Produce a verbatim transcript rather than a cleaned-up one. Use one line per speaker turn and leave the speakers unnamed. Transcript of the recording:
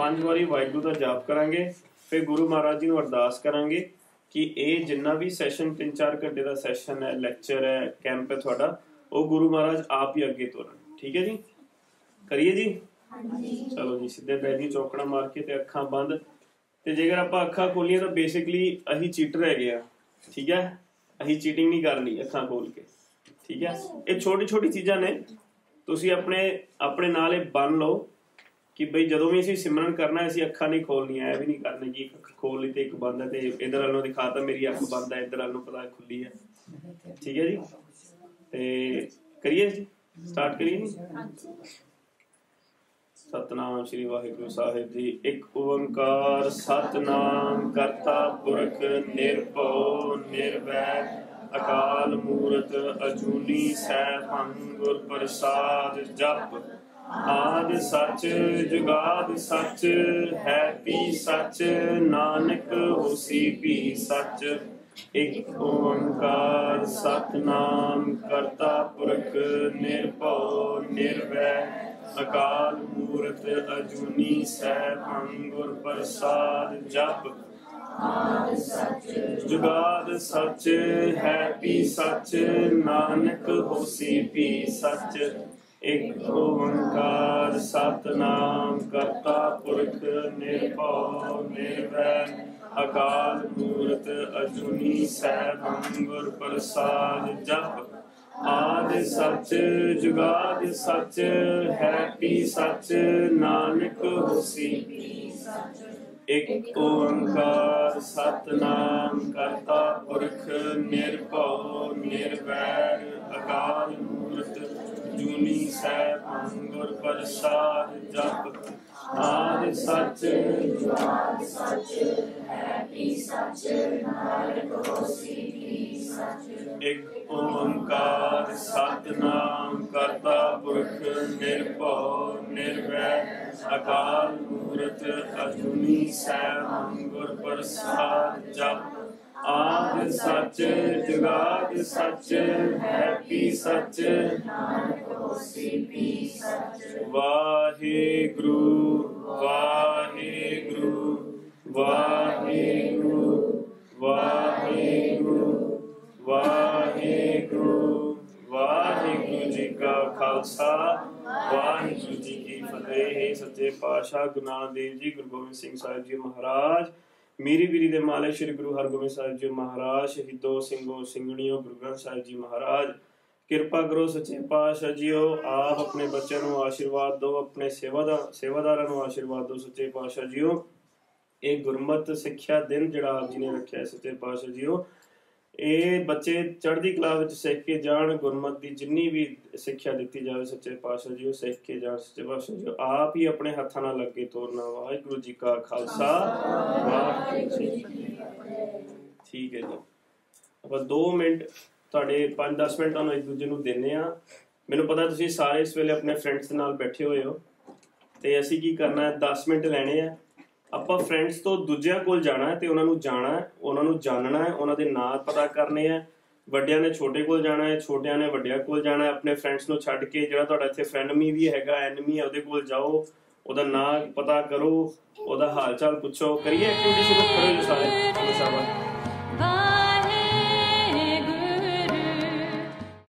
पांच बारी वाहिगुरू का जाप करांगे, फिर गुरु महाराज जी नूं अरदास करांगे कि ये जिन्ना भी सैशन तीन चार घंटे का सैशन है, लैक्चर है, कैंप है तुहाडा, वो गुरु महाराज आप ही अगे तोरन। ठीक है जी, करिए जी। चलो जी, सीधे बैठ जी, चौकड़ा मार के ते अखां बंद। ते जेकर आपां अखां खोलीए तो बेसिकली अही चीटर है गए। ठीक है, अही चीटिंग नहीं करनी अखां खोल के। ठीक है, ये छोटी छोटी चीज़ां ने, तुसीं अपने अपने नाल बन लो कि बई जदों भी असीं सिमरन करना असीं अखां नहीं खोलनियां, ऐ भी नहीं करना कि एक अख खोल ली तो एक बंद है, तो इधर वालों दिखाता मेरी अख बंद है, इधर वालों पता खुली है। ठीक है जी, ते करिए जी, स्टार्ट करिए जी। सतनाम श्री वाहिगुरू साहिब जी। एक ओंकार सतनाम करता पुरख निर्भव निर्वैर अकाल मूरत अजूनी सैभं गुर प्रसाद जप। आदि सच जुगाद सच है भी सच, नानक होसी भी सच। एक ओंकार सतनाम करता पुरख निर्भव निर्वैर अकाल मूरत अजूनी सैभं गुर प्रसाद जप। आदि सच जुगाद सच है भी सच, नानक होसी भी सच। एक ओंकार सतनाम करता पुरख निर्भव निर्वैर अकाल मूरत अजूनी सैभं गुर प्रसाद जप। आदि सच जुगाद सच है भी सच, नानक होसी भी सच। एक ओंकार सतनाम करता पुरख निर्भव निर्वैर अकाल मूरत अजूनी सैभं गुर प्रसाद जप। आदि सच जुगाद सच है भी सच, नानक होसी भी सच। एक ओंकार सतनाम करता पुरख निर्भव निर्वैर अकाल मूरत अजूनी सैभं गुर प्रसाद जप। आदि सच जुगाद सच है भी सच, नानक होसी भी सच। वाहिगुरू वाहिगुरू वाहिगुरू वाहिगुरू वाहिगुरू। वाहिगुरू जी का खालसा वाहिगुरू जी की फतेह। सच्चे पातशाह गुरु नानक देव जी, गुरु गोबिंद सिंह साहिब जी महाराज, मेरी बीरी दे मालिक श्री गुरु हरगोबिंद साहिब जी महाराज, शहीदों सिंघों सिंघणियों गुरु ग्रंथ साहिब जी महाराज, किरपा करो सच्चे पातशाह जीओ, आप अपने बच्चों को आशीर्वाद दो, अपने सेवादार सेवादारां को आशीर्वाद दो सच्चे पातशाह जीओ। एक गुरमत सिक्ख्या दिन जिहड़ा आप जी ने रखा है सच्चे पातशाह जीओ, ये बच्चे चढ़ती कला विच सीख के जान, गुरमत की जिन्नी भी सिक्ख्या दी जाए सच्चे पातशाह जी सीख के जान सच्चे पातशाह जी, आप ही अपने हत्थों नाल लगे तोरना। वाहिगुरू जी का खालसा वाहिगुरू जी की फतेह। ठीक है जी, आप दो मिनट तुहाडे पाँच दस मिनट तुहानूं एक दूजे नूं देने आ। मैनूं पता तुसीं सारे इस वेले अपने फ्रेंड्स नाल बैठे हुए हो, ते असीं की करना है, दस मिनट लैणे आ। ਆਪਾਂ फ्रेंड्स तो दूजिया कोल जाना है, तो उन्होंने जाना है, उन्होंने जानना है, उन्होंने नाम पता करने हैं। ਵੱਡਿਆਂ ने छोटे कोल जाना है, छोटिਆਂ ने ਵੱਡਿਆਂ कोल जाना है। अपने फ्रेंड्स ਨੂੰ ਛੱਡ ਕੇ ਜਿਹੜਾ ਤੁਹਾਡਾ ਇੱਥੇ ਫਰੈਂਡਮੀ ਵੀ ਹੈਗਾ, ਐਨਮੀ ਹੈ, ਉਹਦੇ ਕੋਲ ਜਾਓ, ਉਹਦਾ ਨਾਮ ਪਤਾ ਕਰੋ, ਉਹਦਾ ਹਾਲ ਚਾਲ ਪੁੱਛੋ। ਕਰੀਏ ਐਕਟੀਵਿਟੀ ਸ਼ੁਰੂ, ਕਰੋ ਜੀ ਸਾਰੇ।